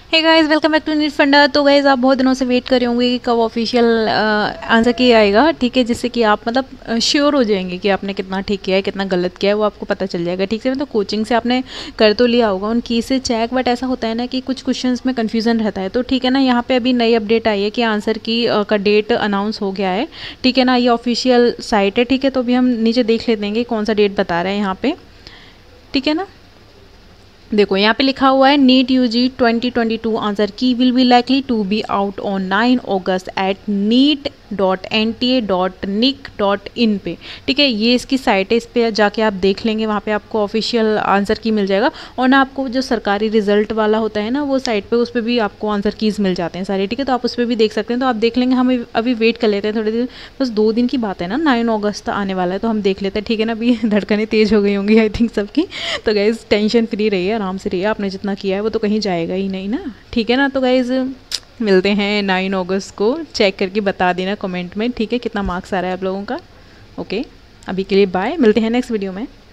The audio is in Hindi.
Hey guys, welcome back to NEET funda. तो गाइस, आप बहुत दिनों से वेट कर रहे होंगे कि कब ऑफिशियल आंसर की आएगा, ठीक है, जिससे कि आप मतलब श्योर हो जाएंगे कि आपने कितना ठीक किया है कितना गलत किया है, वो आपको पता चल जाएगा। ठीक है, मतलब कोचिंग से आपने कर तो लिया होगा उन की से चेक, बट ऐसा होता है ना कि कुछ क्वेश्चंस में कन्फ्यूजन रहता है। तो ठीक है ना, यहाँ पे अभी नई अपडेट आई है कि आंसर की का डेट अनाउंस हो गया है। ठीक है ना, ये ऑफिशियल साइट है। ठीक है, तो अभी हम नीचे देख लेते हैं कि कौन सा डेट बता रहा है यहाँ पे। ठीक है ना, देखो यहाँ पे लिखा हुआ है NEET UG 2022 answer key will be likely to be out on 9 August at neet.nta.nic.in पे। ठीक है, ये इसकी साइट है, इस पर जाके आप देख लेंगे, वहाँ पे आपको ऑफिशियल आंसर की मिल जाएगा। और ना आपको जो सरकारी रिजल्ट वाला होता है ना, वो साइट पे उस पर भी आपको आंसर कीज मिल जाते हैं सारे। ठीक है, तो आप उस पर भी देख सकते हैं। तो आप देख लेंगे, हम अभी वेट कर लेते हैं थोड़े दिन, बस 2 दिन की बात है ना, 9 अगस्त आने वाला है, तो हम देख लेते हैं। ठीक है ना, अभी धड़कनें तेज़ हो गई होंगी आई थिंक सबकी। तो गाइज़ टेंशन फ्री रहिए, आराम से रहिए, आपने जितना किया है वो तो कहीं जाएगा ही नहीं ना। ठीक है ना, तो गाइज़ मिलते हैं 9 अगस्त को। चेक करके बता देना कमेंट में, ठीक है, कितना मार्क्स आ रहा है आप लोगों का। ओके, अभी के लिए बाय, मिलते हैं नेक्स्ट वीडियो में।